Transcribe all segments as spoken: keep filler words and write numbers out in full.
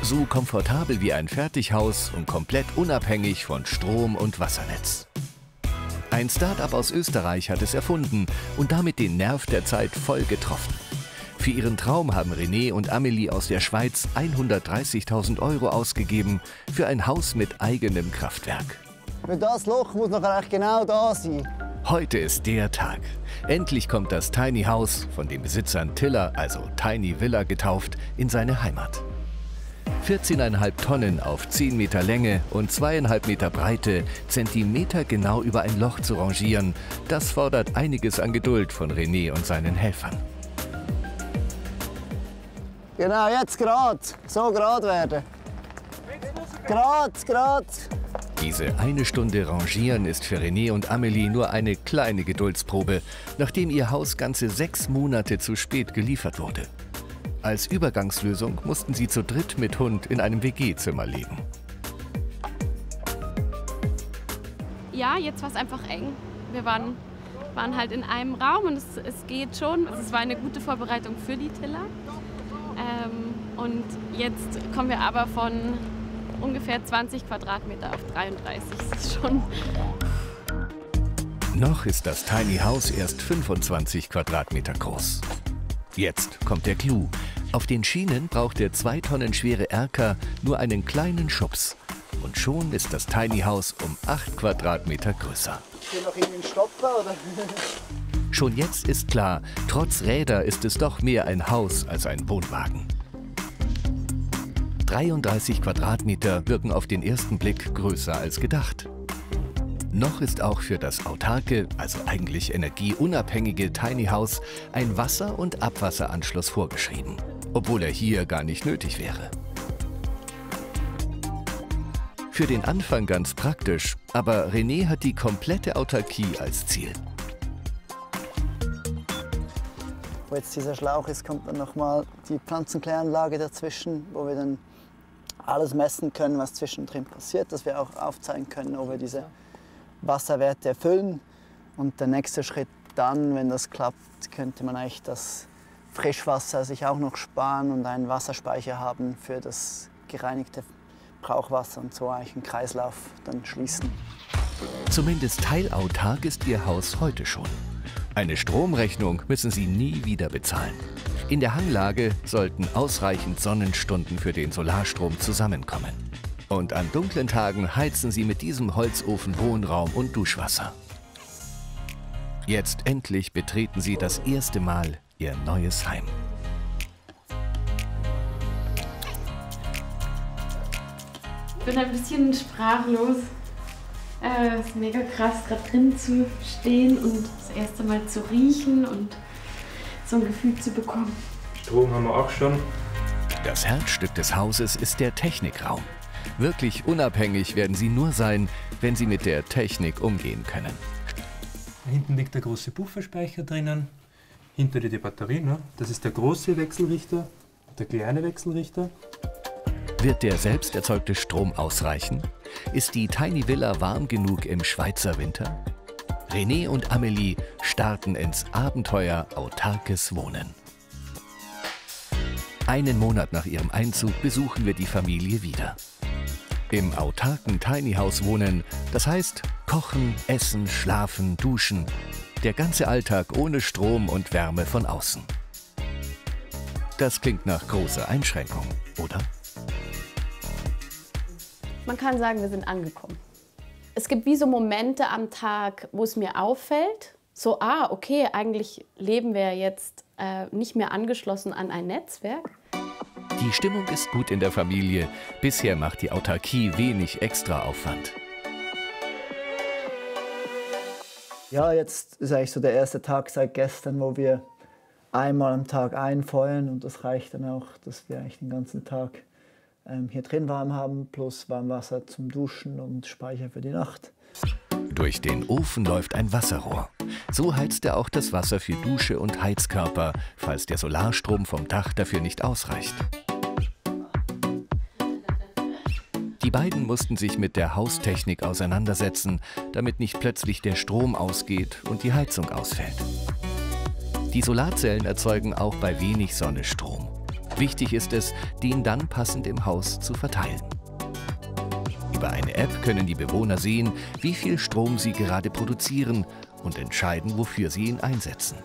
So komfortabel wie ein Fertighaus und komplett unabhängig von Strom- und Wassernetz. Ein Start-up aus Österreich hat es erfunden und damit den Nerv der Zeit voll getroffen. Für ihren Traum haben René und Amelie aus der Schweiz hundertdreißigtausend Euro ausgegeben für ein Haus mit eigenem Kraftwerk. Das Loch muss noch eigentlich genau da sein. Heute ist der Tag. Endlich kommt das Tiny House, von den Besitzern Tiller, also Tiny Villa getauft, in seine Heimat. vierzehn Komma fünf Tonnen auf zehn Meter Länge und zwei Komma fünf Meter Breite, zentimetergenau über ein Loch zu rangieren, das fordert einiges an Geduld von René und seinen Helfern. Genau, jetzt gerade. So gerade werden. Gerade, gerade. Diese eine Stunde Rangieren ist für René und Amelie nur eine kleine Geduldsprobe, nachdem ihr Haus ganze sechs Monate zu spät geliefert wurde. Als Übergangslösung mussten sie zu dritt mit Hund in einem W G-Zimmer leben. Ja, jetzt war es einfach eng. Wir waren, waren halt in einem Raum und es, es geht schon. Also es war eine gute Vorbereitung für die Tiller. Ähm, und jetzt kommen wir aber von ungefähr zwanzig Quadratmeter auf dreiunddreißig. Das ist schon... Noch ist das Tiny House erst fünfundzwanzig Quadratmeter groß. Jetzt kommt der Clou. Auf den Schienen braucht der zwei Tonnen schwere Erker nur einen kleinen Schubs. Und schon ist das Tiny House um acht Quadratmeter größer. Hier noch irgendwie ein Stopper, oder? Schon jetzt ist klar, trotz Räder ist es doch mehr ein Haus als ein Wohnwagen. dreiunddreißig Quadratmeter wirken auf den ersten Blick größer als gedacht. Noch ist auch für das autarke, also eigentlich energieunabhängige Tiny House ein Wasser- und Abwasseranschluss vorgeschrieben, obwohl er hier gar nicht nötig wäre. Für den Anfang ganz praktisch, aber René hat die komplette Autarkie als Ziel. Wo jetzt dieser Schlauch ist, kommt dann nochmal die Pflanzenkläranlage dazwischen, wo wir dann alles messen können, was zwischendrin passiert, dass wir auch aufzeigen können, ob wir diese Wasserwerte erfüllen. Und der nächste Schritt dann, wenn das klappt, könnte man eigentlich das Frischwasser sich auch noch sparen und einen Wasserspeicher haben für das gereinigte Brauchwasser und so eigentlich einen Kreislauf dann schließen. Zumindest teilautark ist ihr Haus heute schon. Eine Stromrechnung müssen sie nie wieder bezahlen. In der Hanglage sollten ausreichend Sonnenstunden für den Solarstrom zusammenkommen. Und an dunklen Tagen heizen sie mit diesem Holzofen Wohnraum und Duschwasser. Jetzt endlich betreten sie das erste Mal ihr neues Heim. Ich bin ein bisschen sprachlos. Es ist mega krass, gerade drin zu stehen und das erste Mal zu riechen und so ein Gefühl zu bekommen. Strom haben wir auch schon. Das Herzstück des Hauses ist der Technikraum. Wirklich unabhängig werden sie nur sein, wenn sie mit der Technik umgehen können. Hinten liegt der große Pufferspeicher drinnen, hinter dir die Batterie. Ne? Das ist der große Wechselrichter, der kleine Wechselrichter. Wird der selbst erzeugte Strom ausreichen? Ist die Tiny Villa warm genug im Schweizer Winter? René und Amelie starten ins Abenteuer autarkes Wohnen. Einen Monat nach ihrem Einzug besuchen wir die Familie wieder. Im autarken Tiny House wohnen, das heißt kochen, essen, schlafen, duschen. Der ganze Alltag ohne Strom und Wärme von außen. Das klingt nach großer Einschränkung, oder? Man kann sagen, wir sind angekommen. Es gibt wie so Momente am Tag, wo es mir auffällt, so, ah, okay, eigentlich leben wir jetzt äh, nicht mehr angeschlossen an ein Netzwerk. Die Stimmung ist gut in der Familie. Bisher macht die Autarkie wenig Extraaufwand. Ja, jetzt ist eigentlich so der erste Tag seit gestern, wo wir einmal am Tag einfeuern und das reicht dann auch, dass wir eigentlich den ganzen Tag ähm, hier drin warm haben, plus Warmwasser zum Duschen und Speicher für die Nacht. Durch den Ofen läuft ein Wasserrohr. So heizt er auch das Wasser für Dusche und Heizkörper, falls der Solarstrom vom Dach dafür nicht ausreicht. Die beiden mussten sich mit der Haustechnik auseinandersetzen, damit nicht plötzlich der Strom ausgeht und die Heizung ausfällt. Die Solarzellen erzeugen auch bei wenig Sonne Strom. Wichtig ist es, den dann passend im Haus zu verteilen. Über eine App können die Bewohner sehen, wie viel Strom sie gerade produzieren und entscheiden, wofür sie ihn einsetzen.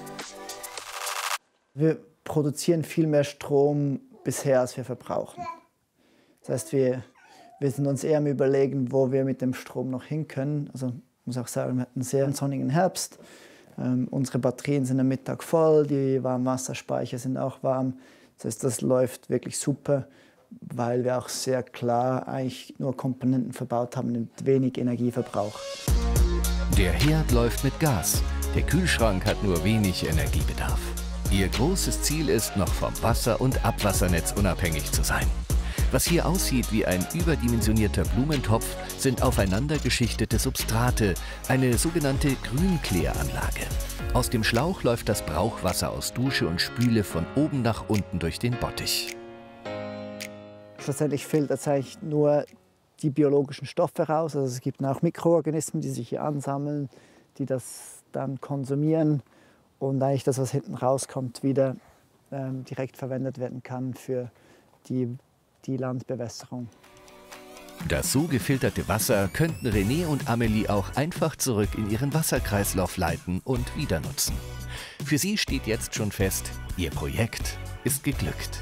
Wir produzieren viel mehr Strom bisher, als wir verbrauchen. Das heißt, wir, wir sind uns eher am Überlegen, wo wir mit dem Strom noch hin können. Also, ich muss auch sagen, wir hatten einen sehr sonnigen Herbst. Ähm, unsere Batterien sind am Mittag voll, die Warmwasserspeicher sind auch warm. Das heißt, das läuft wirklich super, weil wir auch sehr klar eigentlich nur Komponenten verbaut haben mit wenig Energieverbrauch. Der Herd läuft mit Gas. Der Kühlschrank hat nur wenig Energiebedarf. Ihr großes Ziel ist, noch vom Wasser- und Abwassernetz unabhängig zu sein. Was hier aussieht wie ein überdimensionierter Blumentopf, sind aufeinander geschichtete Substrate, eine sogenannte Grünkläranlage. Aus dem Schlauch läuft das Brauchwasser aus Dusche und Spüle von oben nach unten durch den Bottich. Schlussendlich filtert es eigentlich nur die biologischen Stoffe raus. Also es gibt auch Mikroorganismen, die sich hier ansammeln, die das dann konsumieren und eigentlich das, was hinten rauskommt, wieder ähm, direkt verwendet werden kann für die, die Landbewässerung. Das so gefilterte Wasser könnten René und Amelie auch einfach zurück in ihren Wasserkreislauf leiten und wieder nutzen. Für sie steht jetzt schon fest, ihr Projekt ist geglückt.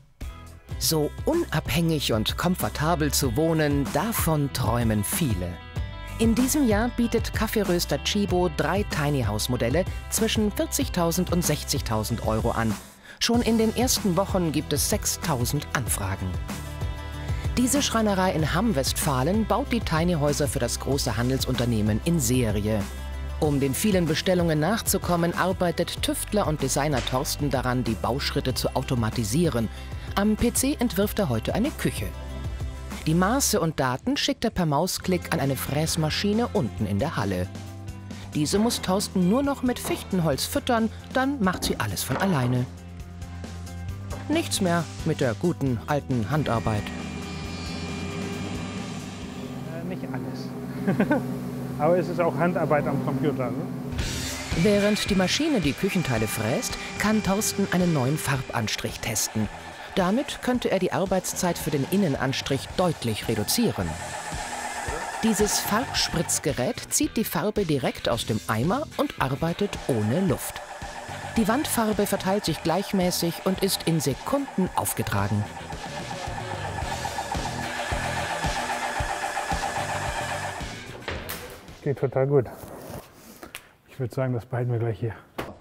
So unabhängig und komfortabel zu wohnen, davon träumen viele. In diesem Jahr bietet Kaffeeröster Tchibo drei Tiny House Modelle zwischen vierzigtausend und sechzigtausend Euro an. Schon in den ersten Wochen gibt es sechstausend Anfragen. Diese Schreinerei in Hamm, Westfalen, baut die Tiny Häuser für das große Handelsunternehmen in Serie. Um den vielen Bestellungen nachzukommen, arbeitet Tüftler und Designer Thorsten daran, die Bauschritte zu automatisieren. Am P C entwirft er heute eine Küche. Die Maße und Daten schickt er per Mausklick an eine Fräsmaschine unten in der Halle. Diese muss Thorsten nur noch mit Fichtenholz füttern, dann macht sie alles von alleine. Nichts mehr mit der guten alten Handarbeit. Äh, nicht alles. Aber es ist auch Handarbeit am Computer. Ne? Während die Maschine die Küchenteile fräst, kann Thorsten einen neuen Farbanstrich testen. Damit könnte er die Arbeitszeit für den Innenanstrich deutlich reduzieren. Dieses Farbspritzgerät zieht die Farbe direkt aus dem Eimer und arbeitet ohne Luft. Die Wandfarbe verteilt sich gleichmäßig und ist in Sekunden aufgetragen. Geht total gut. Ich würde sagen, das behalten wir gleich hier.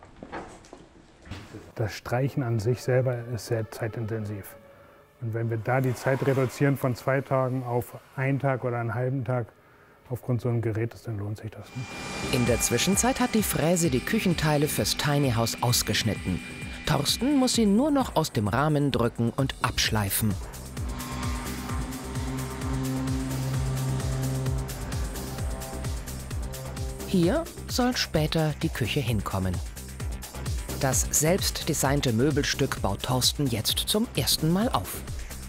Das Streichen an sich selber ist sehr zeitintensiv. Und wenn wir da die Zeit reduzieren von zwei Tagen auf einen Tag oder einen halben Tag aufgrund so einem Gerät, dann lohnt sich das nicht. In der Zwischenzeit hat die Fräse die Küchenteile fürs Tiny House ausgeschnitten. Thorsten muss sie nur noch aus dem Rahmen drücken und abschleifen. Hier soll später die Küche hinkommen. Das selbst designte Möbelstück baut Thorsten jetzt zum ersten Mal auf.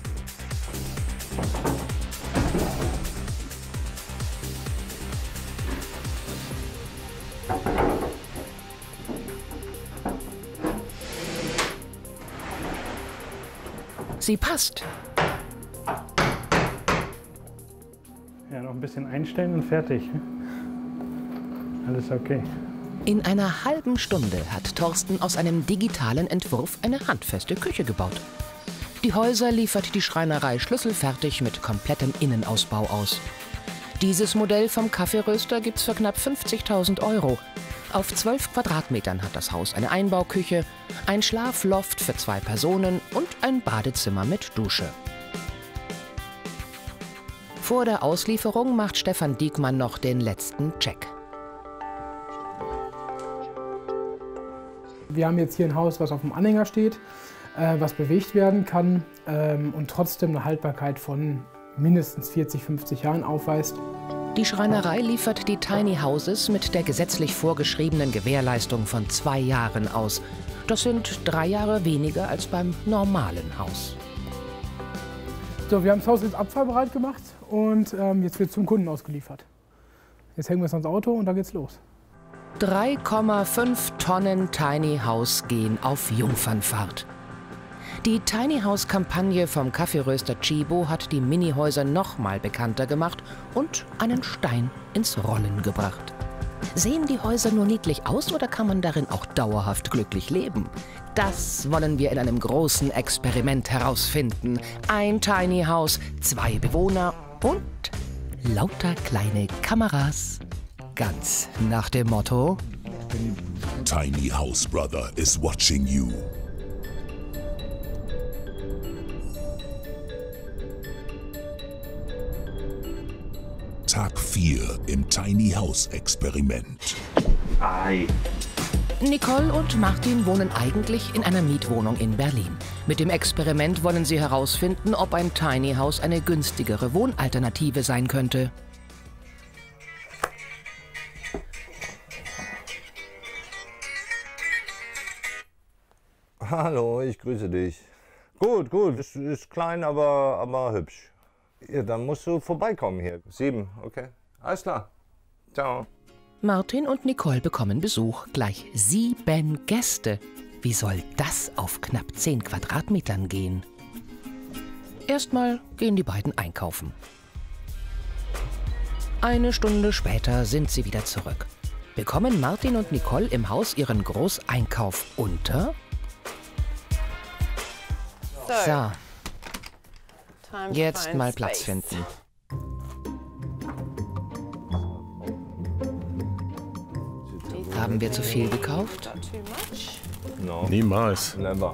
Sie passt. Ja, noch ein bisschen einstellen und fertig. Alles okay. In einer halben Stunde hat Thorsten aus einem digitalen Entwurf eine handfeste Küche gebaut. Die Häuser liefert die Schreinerei schlüsselfertig mit komplettem Innenausbau aus. Dieses Modell vom Kaffeeröster gibt's für knapp fünfzigtausend Euro. Auf zwölf Quadratmetern hat das Haus eine Einbauküche, ein Schlafloft für zwei Personen und ein Badezimmer mit Dusche. Vor der Auslieferung macht Stefan Diekmann noch den letzten Check. Wir haben jetzt hier ein Haus, was auf dem Anhänger steht, äh, was bewegt werden kann ähm, und trotzdem eine Haltbarkeit von mindestens vierzig, fünfzig Jahren aufweist. Die Schreinerei liefert die Tiny Houses mit der gesetzlich vorgeschriebenen Gewährleistung von zwei Jahren aus. Das sind drei Jahre weniger als beim normalen Haus. So, wir haben das Haus jetzt abfahrbereit gemacht und ähm, jetzt wird es zum Kunden ausgeliefert. Jetzt hängen wir es ans Auto und dann geht's los. drei Komma fünf Tonnen Tiny House gehen auf Jungfernfahrt. Die Tiny House-Kampagne vom Kaffeeröster Tchibo hat die Minihäuser noch mal bekannter gemacht und einen Stein ins Rollen gebracht. Sehen die Häuser nur niedlich aus oder kann man darin auch dauerhaft glücklich leben? Das wollen wir in einem großen Experiment herausfinden. Ein Tiny House, zwei Bewohner und lauter kleine Kameras. Ganz nach dem Motto: Tiny House Brother is watching you. Tag vier im Tiny House Experiment. Ei. Nicole und Martin wohnen eigentlich in einer Mietwohnung in Berlin. Mit dem Experiment wollen sie herausfinden, ob ein Tiny House eine günstigere Wohnalternative sein könnte. Hallo, ich grüße dich. Gut, gut, ist, ist klein, aber, aber hübsch. Ja, dann musst du vorbeikommen hier. Sieben, okay. Alles klar. Ciao. Martin und Nicole bekommen Besuch. Gleich sieben Gäste. Wie soll das auf knapp zehn Quadratmetern gehen? Erstmal gehen die beiden einkaufen. Eine Stunde später sind sie wieder zurück. Bekommen Martin und Nicole im Haus ihren Großeinkauf unter? So, jetzt mal Platz finden. Haben wir zu viel gekauft? No. Niemals. Never.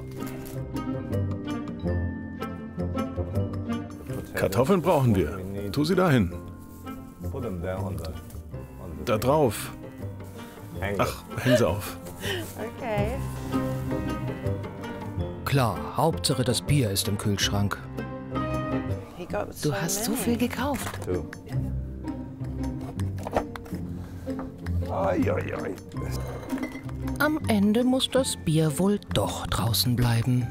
Kartoffeln brauchen wir. Tu sie dahin. Da drauf. Ach, häng sie auf. Okay. Klar, Hauptsache das Bier ist im Kühlschrank. Du hast so viel gekauft. Du. Ai, ai, ai. Am Ende muss das Bier wohl doch draußen bleiben.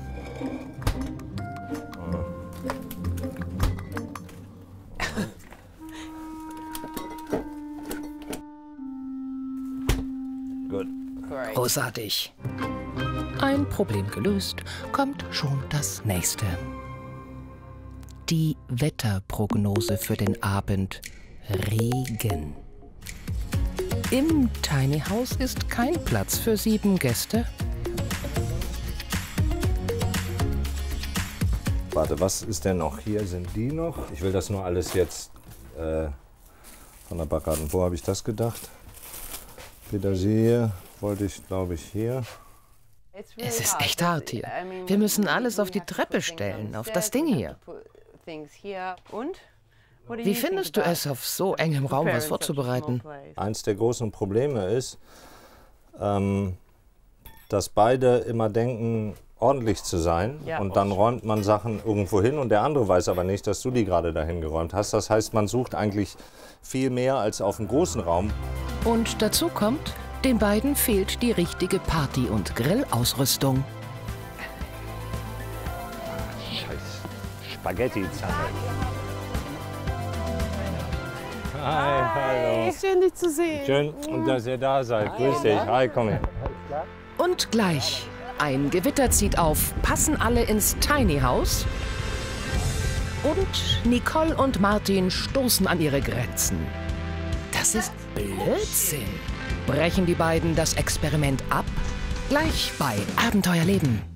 Gut. Großartig. Ein Problem gelöst, kommt schon das nächste. Die Wetterprognose für den Abend: Regen. Im Tiny House ist kein Platz für sieben Gäste. Warte, was ist denn noch hier? Sind die noch? Ich will das nur alles jetzt äh, von der Backarten. Wo habe ich das gedacht? Petersilie wollte ich, glaube ich, hier. Es ist echt hart hier. Wir müssen alles auf die Treppe stellen, auf das Ding hier. Wie findest du es, auf so engem Raum was vorzubereiten? Eins der großen Probleme ist, ähm, dass beide immer denken, ordentlich zu sein. Und dann räumt man Sachen irgendwo hin und der andere weiß aber nicht, dass du die gerade dahin geräumt hast. Das heißt, man sucht eigentlich viel mehr als auf einem großen Raum. Und dazu kommt, den beiden fehlt die richtige Party- und Grillausrüstung. Scheiß Spaghetti-Zange. Hi, hallo. Schön, dich zu sehen. Schön, dass ihr da seid. Grüß dich. Hi, komm her. Und gleich, ein Gewitter zieht auf, passen alle ins Tiny House. Und Nicole und Martin stoßen an ihre Grenzen. Das ist Blödsinn. Brechen die beiden das Experiment ab? Gleich bei Abenteuerleben.